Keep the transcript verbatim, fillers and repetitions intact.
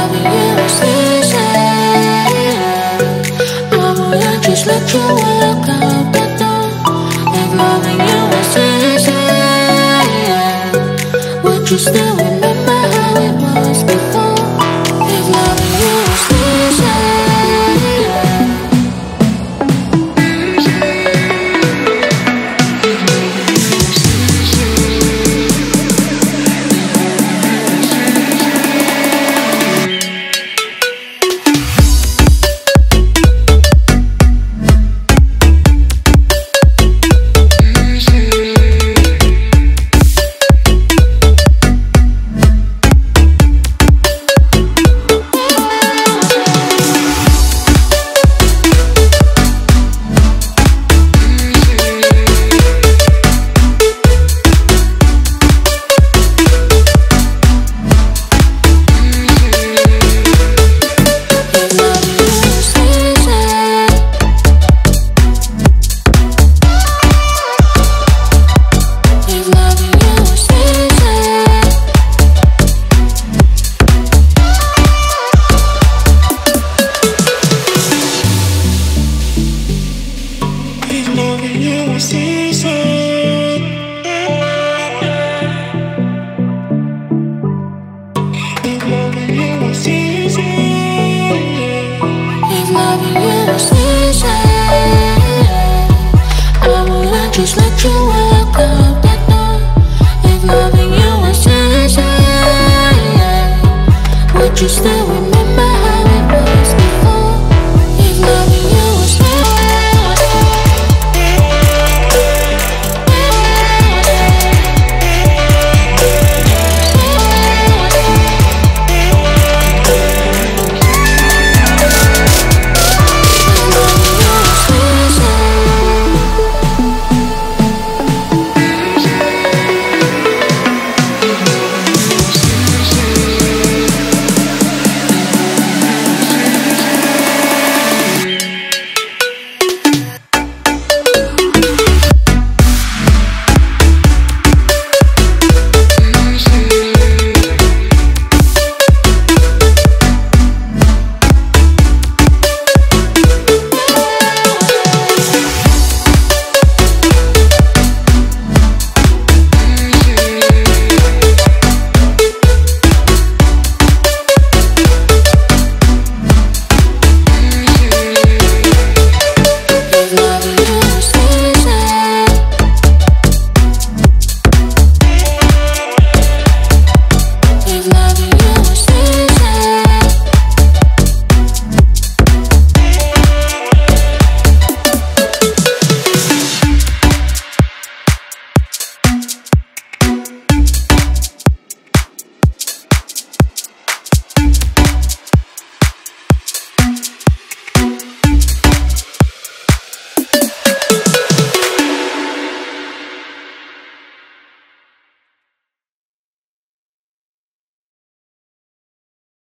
loving you is easy. I wouldn't just let you walk out the door. If loving you is easy, would you still remember how it was before? If loving you is easy. Loving you is easy. If loving you is easy. If loving you is easy, I wouldn't just let you walk out the door. If loving you is easy, would you stay with me?